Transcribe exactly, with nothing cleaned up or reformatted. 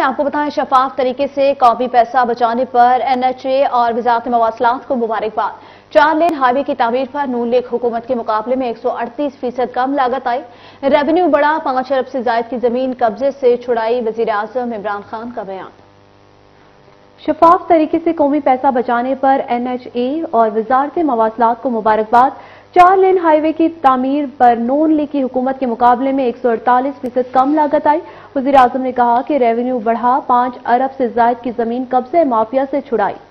आपको बताएं, शफाफ तरीके से कौमी पैसा बचाने पर एन एच ए और वजारत मवासलात को मुबारकबाद। चार लेन हाईवे की तामीर पर नून लीग हुकूमत के मुकाबले में एक सौ अड़तीस फीसद कम लागत आई। रेवेन्यू बढ़ा, पांच अरब से जायद की जमीन कब्जे से छुड़ाई। वजीर आजम इमरान खान का बयान। शफाफ तरीके से कौमी पैसा बचाने पर एन एच ए और वजारत मवासलात को मुबारकबाद। चार लेन हाईवे की तामीर पर नून लीग की हुकूमत के मुकाबले में एक सौ अड़तालीस फीसद कम लागत आई। वज़ीर आज़म ने कहा कि रेवेन्यू बढ़ा, पांच अरब से जायद की जमीन कब्जे माफिया से छुड़ाई।